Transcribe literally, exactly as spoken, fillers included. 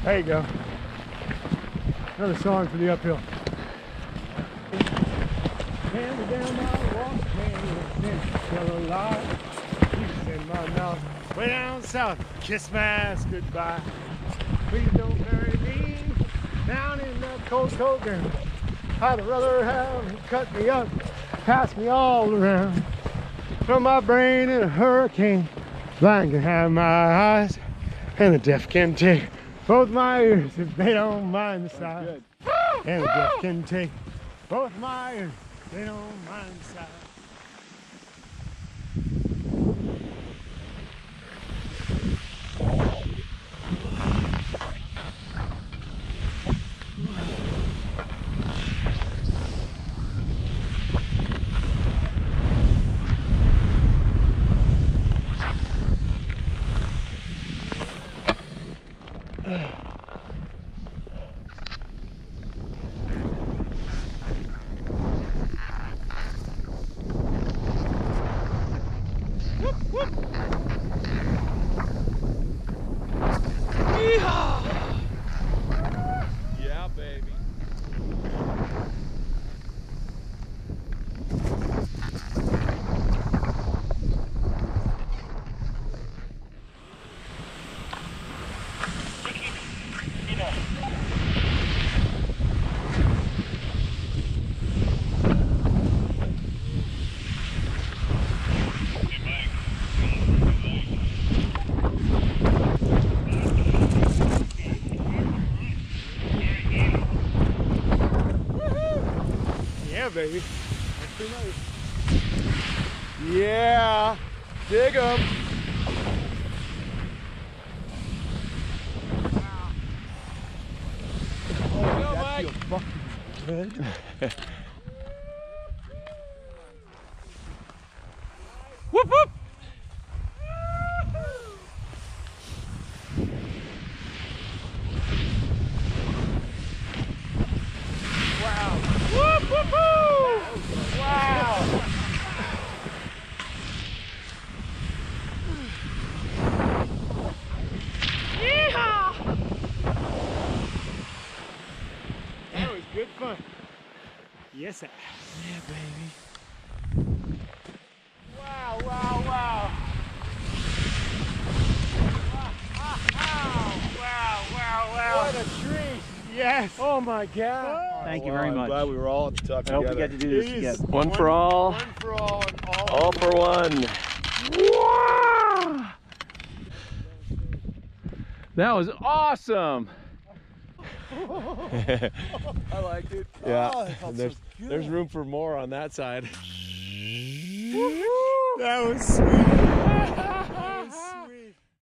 There you go. Another song for the uphill. Hand me down my walk, hand still alive. Peace in my mouth. Way down south, kiss my ass goodbye. Please don't bury me down in that cold, cold ground. I'd rather have him cut me up, pass me all around. From my brain in a hurricane, blind can have my eyes, and the deaf can take both my ears if they don't mind the size. And the deaf can take both my ears if they don't mind the size. Yeah, baby. Yeah, baby. That's pretty nice. Yeah, dig 'em. Oh, Go, that Mike. feels fucking good. Whoop whoop. Wow. Whoop whoop whoop. Wow. Yeehaw. That was good fun. Yes, sir. Yeah, baby. Wow, wow, wow. Wow, wow, wow, wow. What a treat. Yes. Oh my God. Thank you Wow, very I'm much. glad we were all at the top I hope we together. get to do this Jeez. together. One for all. One for all and all. All for one. Wow. That was awesome. I liked it. Yeah, Oh, that felt there's, so good. there's room for more on that side. That was sweet.